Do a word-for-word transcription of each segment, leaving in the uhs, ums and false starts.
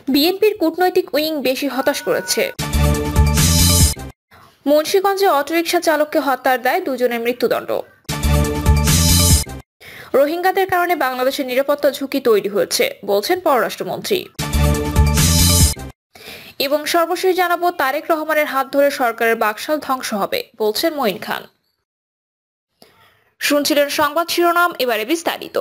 বিএনপির কূটনৈতিক উইং বেশি হতাশ করেছে। মুন্সিগঞ্জে অটোরিকশা চালককে হত্যার দায়ে দুজনের মৃত্যুদণ্ড। রোহিঙ্গাদের কারণে বাংলাদেশের নিরাপত্তা ঝুঁকি তৈরি হয়েছে বলছেন পররাষ্ট্রমন্ত্রী। এবং সর্বশেষ জানাবো, তারেক রহমানের হাত ধরে সরকারের বাকশাল ধ্বংস হবে বলছেন মঈন খান। শুনছিলেন সংবাদ শিরোনাম, এবারে বিস্তারিত।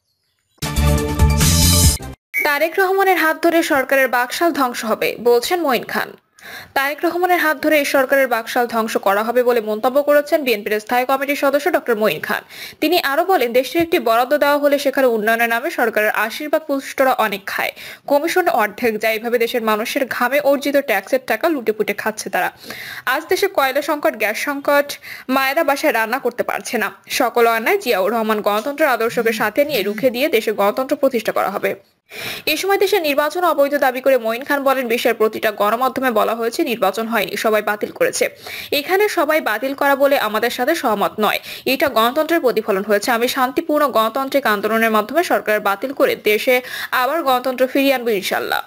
তারেক রহমানের হাত ধরে সরকারের বাকশাল ধ্বংস হবে বলছেন মঈন খান। তারেক রহমানের হাত ধরে এই সরকারের বাকশাল ধ্বংস করা হবে বলে মন্তব্য করেছেন বিএনপির স্থায়ী কমিটির সদস্য ডক্টর মঈন খান। তিনি আরো বলেন, দেশটির একটি বরাদ্দ দেওয়া হলে সেখানে উন্নয়নের নামে সরকারের আশীর্বাদ পুষ্টরা অনেক খায়, কমিশনে অর্ধেক যায়। এইভাবে দেশের মানুষের ঘামে অর্জিত ট্যাক্সের টাকা লুটেপুটে খাচ্ছে তারা। আজ দেশে কয়লা সংকট, গ্যাস সংকট, মায়েরা বাসায় রান্না করতে পারছে না। সকল অন্যায় জিয়াউর রহমান গণতন্ত্রের আদর্শকে সাথে নিয়ে রুখে দিয়ে দেশে গণতন্ত্র প্রতিষ্ঠা করা হবে। এ সময় দেশের নির্বাচন অবৈধ দাবি করে মঈন খান বলেন, বিশ্বের প্রতিটা গণমাধ্যমে বলা হয়েছে নির্বাচন হয়নি, সবাই বাতিল করেছে। এখানে সবাই বাতিল করা বলে আমাদের সাথে সহমত নয়, এটা গণতন্ত্রের প্রতিফলন হয়েছে। আমি শান্তিপূর্ণ গণতান্ত্রিক আন্দোলনের মাধ্যমে সরকার বাতিল করে দেশে আবার গণতন্ত্র ফিরিয়ে আনবো ইনশাল্লাহ।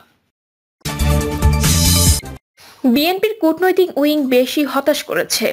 বিএনপির কূটনৈতিক উইং বেশি হতাশ করেছে।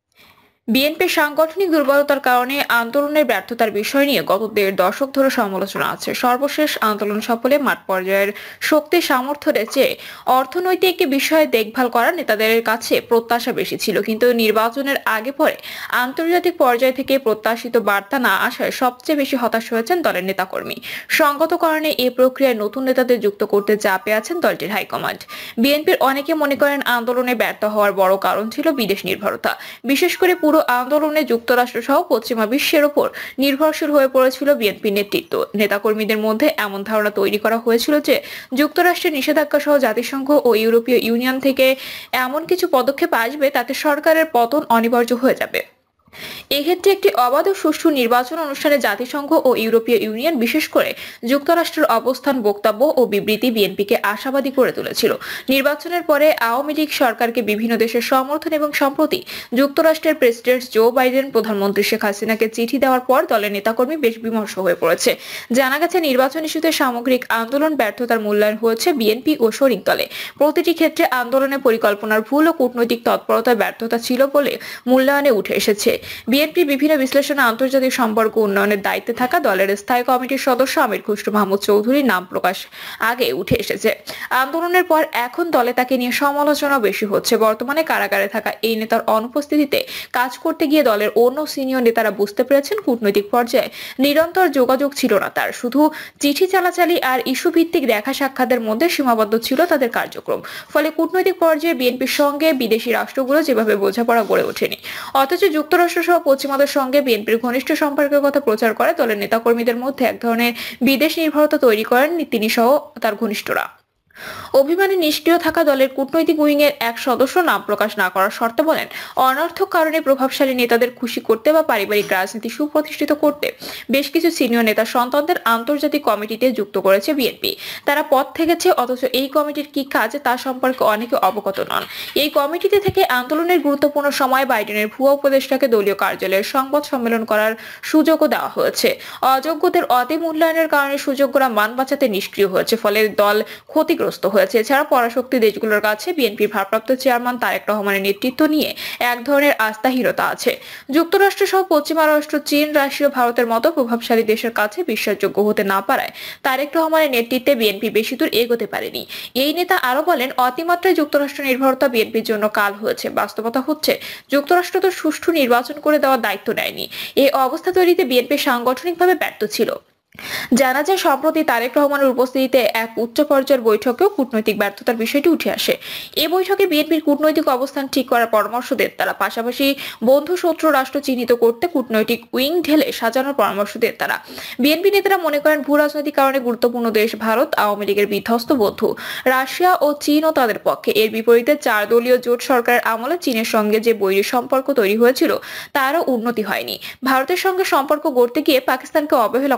বিএনপির সাংগঠনিক দুর্বলতার কারণে আন্দোলনের ব্যর্থতার বিষয় নিয়ে গত দেড় দশক ধরে সমালোচনা আছে। সর্বশেষ আন্দোলন সফলে মাঠ পর্যায়ের শক্তি সামর্থ্যের চেয়ে অর্থনৈতিক বিষয়ে দেখভাল করা নেতাদের কাছে প্রত্যাশা বেশি ছিল, কিন্তু নির্বাচনের আগে পরে আন্তর্জাতিক পর্যায় থেকে প্রত্যাশিত বার্তা না আসায় সবচেয়ে বেশি হতাশ হয়েছেন দলের নেতাকর্মী। সঙ্গত কারণে এই প্রক্রিয়ায় নতুন নেতাদের যুক্ত করতে চাপে আছেন দলটির হাইকমান্ড। বিএনপির অনেকে মনে করেন আন্দোলনে ব্যর্থ হওয়ার বড় কারণ ছিল বিদেশ নির্ভরতা, বিশেষ করে পুরো আন্দোলনে যুক্তরাষ্ট্র সহ পশ্চিমা বিশ্বের উপর নির্ভরশীল হয়ে পড়েছিল বিএনপি নেতৃত্ব। নেতাকর্মীদের মধ্যে এমন ধারণা তৈরি করা হয়েছিল যে যুক্তরাষ্ট্রের নিষেধাজ্ঞা সহ জাতিসংঘ ও ইউরোপীয় ইউনিয়ন থেকে এমন কিছু পদক্ষেপ আসবে তাতে সরকারের পতন অনিবার্য হয়ে যাবে। এক্ষেত্রে একটি অবাধ ও সুষ্ঠু নির্বাচন অনুষ্ঠানে জাতিসংঘ ও ইউরোপীয় ইউনিয়ন, বিশেষ করে যুক্তরাষ্ট্রের অবস্থান, বক্তব্য ও বিবৃতি বিএনপিকে আশাবাদী করে তুলেছিল। নির্বাচনের পরে আওয়ামী লীগ সরকারকে বিভিন্ন দেশের সমর্থন এবং সম্প্রতি যুক্তরাষ্ট্রের প্রেসিডেন্ট জো বাইডেন প্রধানমন্ত্রী শেখ হাসিনাকে চিঠি দেওয়ার পর দলের নেতাকর্মী বেশ বিমর্ষ হয়ে পড়েছে। জানা গেছে, নির্বাচন ইস্যুতে সামগ্রিক আন্দোলন ব্যর্থতার মূল্যায়ন হয়েছে বিএনপি ও শরিক দলে। প্রতিটি ক্ষেত্রে আন্দোলনের পরিকল্পনার ভুল ও কূটনৈতিক তৎপরতার ব্যর্থতা ছিল বলে মূল্যায়নে উঠে এসেছে। বিএনপি বিভিন্ন বিশ্লেষণে আন্তর্জাতিক সম্পর্ক উন্নয়নের দায়িত্বে থাকা দলের স্থায়ী কমিটির সদস্য আমির খুসরো মাহমুদ চৌধুরীর নাম প্রকাশ আগে উঠে এসেছে। আন্দোলনের পর এখন দলে তাকে নিয়ে সমালোচনা বেশি হচ্ছে। বর্তমানে কারাগারে থাকা এই নেতার অনুপস্থিতিতে কাজ করতে গিয়ে দলের অন্য সিনিয়র নেতারা বুঝতে পেরেছেন কূটনৈতিক পর্যায়ে নিরন্তর যোগাযোগ ছিল না তার, শুধু চিঠি চালাচালি আর ইস্যু ভিত্তিক দেখা সাক্ষাতের মধ্যে সীমাবদ্ধ ছিল তাদের কার্যক্রম। ফলে কূটনৈতিক পর্যায়ে বিএনপির সঙ্গে বিদেশি রাষ্ট্রগুলো যেভাবে বোঝাপড়া গড়ে ওঠেনি। অথচ যুক্তরাষ্ট্র সহ পশ্চিমাদের সঙ্গে বিএনপির ঘনিষ্ঠ সম্পর্কের কথা প্রচার করে দলের নেতাকর্মীদের মধ্যে এক ধরনের বিদেশ নির্ভরতা তৈরি করেন তিনি সহ তার ঘনিষ্ঠরা। অভিমানে নিষ্ক্রিয় থাকা দলের কূটনৈতিক উইং এর এক সদস্য নাম প্রকাশ না করার শর্তে বলেন, অনর্থক কারণে প্রভাবশালী নেতাদের খুশি করতে বা পারিবারিক রাজনীতি সুপ্রতিষ্ঠিত করতে বেশ কিছু সিনিয়র নেতার সন্তানদের আন্তর্জাতিক কমিটিতে যুক্ত করেছে বিএনপি। তারা পদ থেকেছে, অথচ এই কমিটির কি কাজ তা সম্পর্কে অনেকে অবগত নন। এই কমিটিতে থেকে আন্দোলনের গুরুত্বপূর্ণ সময় বাইডেনের ভুয়া উপদেষ্টাকে দলীয় কার্যালয়ের সংবাদ সম্মেলন করার সুযোগও দেওয়া হয়েছে। অযোগ্যদের অতি মূল্যায়নের কারণে সুযোগ্যরা মান বাঁচাতে নিষ্ক্রিয় হয়েছে, ফলে দল ক্ষতিগ্রস্ত হয়েছে। এছাড়া পরাশক্তি দেশগুলোর কাছে বিএনপির ভারপ্রাপ্ত চেয়ারম্যান তারেক রহমানের নেতৃত্ব নিয়ে এক ধরনের আস্থাহীনতা আছে। যুক্তরাষ্ট্র সহ পশ্চিমা রাষ্ট্র, চীন, রাশিয়া, ভারতের মতো প্রভাবশালী দেশের কাছে বিশ্বাসযোগ্য হতে না পারায় তারেক রহমানের নেতৃত্বে বিএনপি বেশি দূর এগোতে পারেনি। এই নেতা আরো বলেন, অতিমাত্রায় যুক্তরাষ্ট্র নির্ভরতা বিএনপির জন্য কাল হয়েছে। বাস্তবতা হচ্ছে যুক্তরাষ্ট্র তো সুষ্ঠু নির্বাচন করে দেওয়ার দায়িত্ব নেয়নি। এই অবস্থা তৈরিতে বিএনপি সাংগঠনিকভাবে ব্যর্থ ছিল। জানা যায়, সম্প্রতি তারেক রহমানের উপস্থিতিতে এক উচ্চ পর্যায়ের বৈঠকেও কূটনৈতিক ব্যর্থতার বিষয়টি উঠে আসে। এই বৈঠকে বিএনপির কূটনৈতিক অবস্থান ঠিক করার পরামর্শ দেন তারা। পাশাপাশি বন্ধু শত্রু রাষ্ট্র চিহ্নিত করতে কূটনৈতিক উইং ঢেলে সাজানোর পরামর্শ দেন তারা। বিএনপি নেতারা মনে করেন, ভূ রাজনৈতিক কারণে গুরুত্বপূর্ণ দেশ ভারত আওয়ামী লীগের বিধ্বস্ত বন্ধু, রাশিয়া ও চীনও তাদের পক্ষে। এর বিপরীতে চার দলীয় জোট সরকারের আমলে চীনের সঙ্গে যে বৈরী সম্পর্ক তৈরি হয়েছিল তারও উন্নতি হয়নি। ভারতের সঙ্গে সম্পর্ক গড়তে গিয়ে পাকিস্তানকে অবহেলা করা হয়েছে।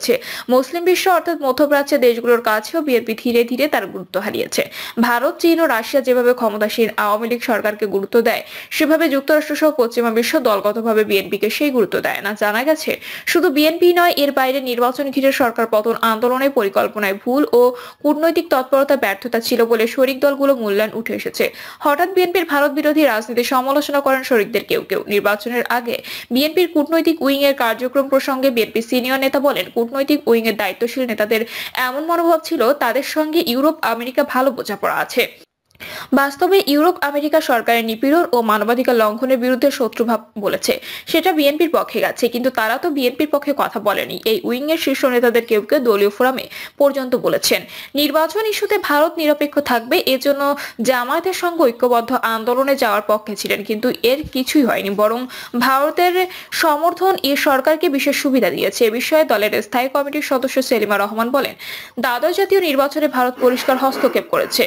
হচ্ছে। মুসলিম বিশ্ব অর্থাৎ মধ্যপ্রাচ্যের দেশগুলোর কাছেও বিএনপি ধীরে ধীরে তার গুরুত্ব হারিয়েছে। ভারত, চীন ও রাশিয়া যেভাবে ক্ষমতাসীন আওয়ামী লীগ সরকারকে গুরুত্ব দেয়, সেভাবে যুক্তরাষ্ট্র সহ পশ্চিমা বিশ্ব দলগতভাবে বিএনপিকে সেই গুরুত্ব দেয় না। জানা গেছে শুধু বিএনপি নয়, এর বাইরে নির্বাচন ঘিরে সরকার পতন আন্দোলনের পরিকল্পনায় ভুল ও কূটনৈতিক তৎপরতা ব্যর্থতা ছিল বলে শরিক দলগুলো মূল্যায়ন উঠে এসেছে। হঠাৎ বিএনপির ভারত বিরোধী রাজনীতির সমালোচনা করেন শরিকদের কেউ কেউ। নির্বাচনের আগে বিএনপির কূটনৈতিক উইং এর কার্যক্রম প্রসঙ্গে বিএনপি সিনিয়র নেতা বলেন, কূটনৈতিক উইং এর দায়িত্বশীল নেতাদের এমন মনোভাব ছিল তাদের সঙ্গে ইউরোপ আমেরিকা ভালো বোঝাপড়া আছে। বাস্তবে ইউরোপ আমেরিকা সরকারের নিপীড়ন ও মানবাধিকার লঙ্ঘনের বিরুদ্ধে শত্রুভাব বলেছে, সেটা বিএনপির পক্ষে গেছে, কিন্তু তারা তো বিএনপির পক্ষে কথা বলেনি। এই উইং এর শীর্ষ নেতাদের কেউ কেউ দলীয় ফোরামে পর্যন্ত বলেছেন, নির্বাচন ইস্যুতে ভারত নিরপেক্ষ থাকবে, এজন্য জামায়াতের সঙ্গে ঐক্যবদ্ধ আন্দোলনে যাওয়ার পক্ষে ছিলেন, কিন্তু এর কিছুই হয়নি, বরং ভারতের সমর্থন এ সরকারকে বিশেষ সুবিধা দিয়েছে। এ বিষয়ে দলের স্থায়ী কমিটির সদস্য সেলিমা রহমান বলেন, দ্বাদশ জাতীয় নির্বাচনে ভারত পরিষ্কার হস্তক্ষেপ করেছে।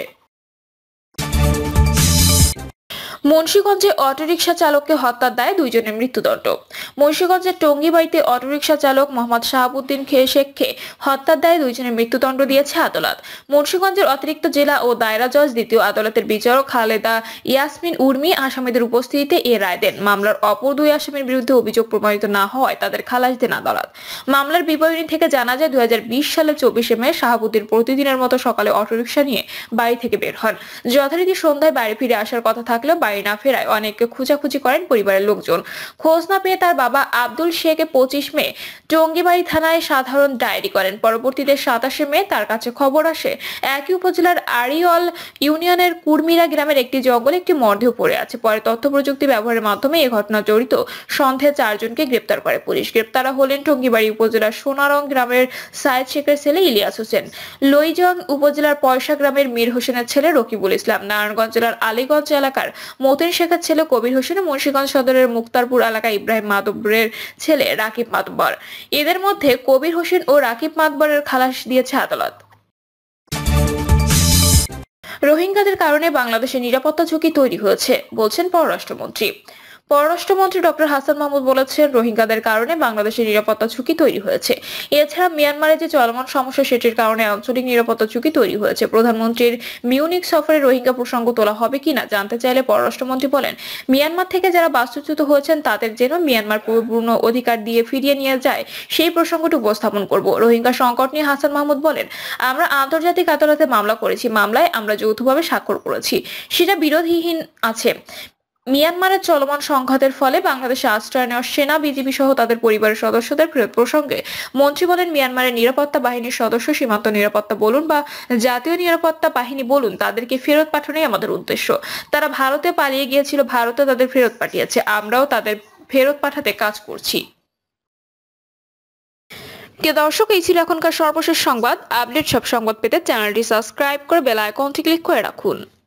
মুন্সিগঞ্জে অটোরিকশা চালককে হত্যার দায়ে দুইজনের মৃত্যুদণ্ড। মুন্সিগঞ্জের টঙ্গীবাড়িতে অটোরিকশা চালক মোহাম্মদ শাহাবুদ্দিন শেখকে হত্যার দায়ে দুইজনের মৃত্যুদণ্ড দিয়েছে আদালত। মুন্সিগঞ্জের অতিরিক্ত জেলা ও দায়রা জজ দ্বিতীয় আদালতের বিচারক খালেদা ইয়াসমিন উর্মি আসামিদের উপস্থিতিতে এ রায় দেন। মামলার অপর দুই আসামির বিরুদ্ধে অভিযোগ প্রমাণিত না হওয়ায় তাদের খালাস দেন আদালত। মামলার বিবরণী থেকে জানা যায়, দুই হাজার বিশ সালের চব্বিশে মে শাহাবুদ্দিন প্রতিদিনের মতো সকালে অটোরিকশা নিয়ে বাড়ি থেকে বের হন। যথারীতি সন্ধ্যায় বাড়ি ফিরে আসার কথা থাকলেও বাড়ি না ফেরায় অনেককে খোঁজাখুঁজি করেন পরিবারের লোকজন। খোঁজ না পেয়ে তার বাবা আব্দুল শেখ পঁচিশ মে টঙ্গীবাড়ি থানায় সাধারণ ডায়েরি করেন। পরবর্তীতে সাতাশে মে তার কাছে খবর আসে, একই উপজেলার আড়িয়ল ইউনিয়নের কুরমিরা গ্রামের একটি জঙ্গলে একটি মরদেহ পড়ে আছে। পরে তথ্য প্রযুক্তি ব্যবহারের মাধ্যমে এই ঘটনা জড়িত সন্দেহে চারজনকে গ্রেপ্তার করে পুলিশ। গ্রেপ্তারা হলেন টঙ্গীবাড়ি উপজেলার সোনারং গ্রামের সাইদ শেখের ছেলে ইলিয়াস হোসেন, লইজং উপজেলার পয়সা গ্রামের মীর হোসেনের ছেলে রকিবুল ইসলাম, নারায়ণগঞ্জ জেলার আলীগঞ্জ এলাকার মতিন শেখের ছেলে কবির হোসেন, মুন্সিগঞ্জ সদরের মুক্তারপুর এলাকায় ইব্রাহিম মাতব্বরের ছেলে রাকিব মাতব্বর। এদের মধ্যে কবির হোসেন ও রাকিব মাতব্বরের খালাস দিয়েছে আদালত। রোহিঙ্গাদের কারণে বাংলাদেশের নিরাপত্তা ঝুঁকি তৈরি হয়েছে বলছেন পররাষ্ট্রমন্ত্রী। পররাষ্ট্রমন্ত্রী ডক্টর হাসান মাহমুদ বলেছেন, রোহিঙ্গাদের কারণে বাংলাদেশের নিরাপত্তা ঝুঁকি তৈরি হয়েছে। এছাড়া মিয়ানমারে যে চলমান সমস্যা, সেটির কারণে আঞ্চলিক নিরাপত্তা ঝুঁকি তৈরি হয়েছে। প্রধানমন্ত্রীর মিউনিক সফরে রোহিঙ্গা প্রসঙ্গ তোলা হবে কিনা জানতে চাইলে পররাষ্ট্রমন্ত্রী বলেন, মিয়ানমার থেকে যারা বাস্তুচ্যুত হয়েছেন তাদের যেন মিয়ানমার পূর্ণ অধিকার দিয়ে ফিরিয়ে নিয়ে যায়, সেই প্রসঙ্গটি উপস্থাপন করব। রোহিঙ্গা সংকট নিয়ে হাসান মাহমুদ বলেন, আমরা আন্তর্জাতিক আদালতে মামলা করেছি, মামলায় আমরা যৌথভাবে স্বাক্ষর করেছি, সেটা বিরোধীহীন আছে। মিয়ানমারের চলমান সংঘাতের ফলে বাংলাদেশে আশ্রয় নেওয়া সেনা, বিজিবি সহ তাদের পরিবারের সদস্যদের ফেরত প্রসঙ্গে মন্ত্রী বলেন, মিয়ানমারের নিরাপত্তা বাহিনীর সদস্য, সীমান্ত নিরাপত্তা বলুন বা জাতীয় নিরাপত্তা বাহিনী বলুন, তাদেরকে ফেরত পাঠানোই আমাদের উদ্দেশ্য। তারা ভারতে পালিয়ে গিয়েছিল, ভারতে তাদের ফেরত পাঠিয়েছে, আমরাও তাদের ফেরত পাঠাতে কাজ করছি। প্রিয় দর্শক, এই ছিল এখনকার সর্বশেষ সংবাদ। আপডেট সব সংবাদ পেতে চ্যানেলটি সাবস্ক্রাইব করে বেল আইকনটি ক্লিক করে রাখুন।